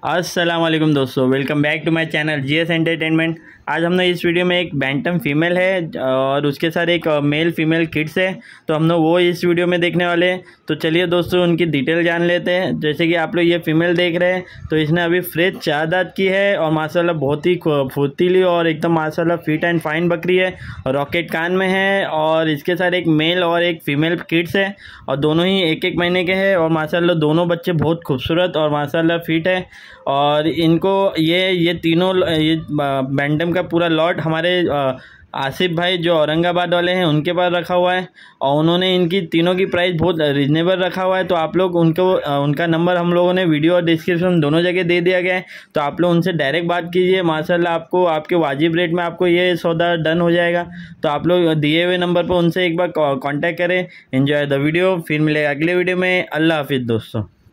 अस्सलाम वालेकुम दोस्तों, welcome back to my channel GS entertainment. आज हमने इस वीडियो में एक बैंटम फीमेल है और उसके साथ एक मेल फीमेल किड्स है, तो हम लोग वो इस वीडियो में देखने वाले हैं। तो चलिए दोस्तों उनकी डिटेल जान लेते हैं। जैसे कि आप लोग ये फीमेल देख रहे हैं, तो इसने अभी फ्रेश 4 दांत की है और माशाल्लाह बहुत ही फुर्तीली और एकदम माशाल्लाह फिट एंड फाइन बकरी है। रॉकेट कान में है और इसके साथ एक मेल और एक फीमेल किड्स है और दोनों ही 1-1 महीने के हैं और माशाल्लाह दोनों बच्चे बहुत खूबसूरत और माशाल्लाह फिट है। और इनको ये तीनों ये बैंटम का पूरा लॉट हमारे आसिफ भाई जो औरंगाबाद वाले हैं उनके पास रखा हुआ है और उन्होंने इनकी तीनों की प्राइस बहुत रिजनेबल रखा हुआ है। तो आप लोग उनका नंबर हम लोगों ने वीडियो और डिस्क्रिप्शन दोनों जगह दे दिया गया है, तो आप लोग उनसे डायरेक्ट बात कीजिए। माशाल्लाह आपको आपके वाजिब रेट में आपको ये सौदा डन हो जाएगा। तो आप लोग दिए हुए नंबर पर उनसे एक बार कॉन्टैक्ट करें। एंजॉय द वीडियो, फिर मिलेगा अगले वीडियो में। अल्लाह हाफिज़ दोस्तों।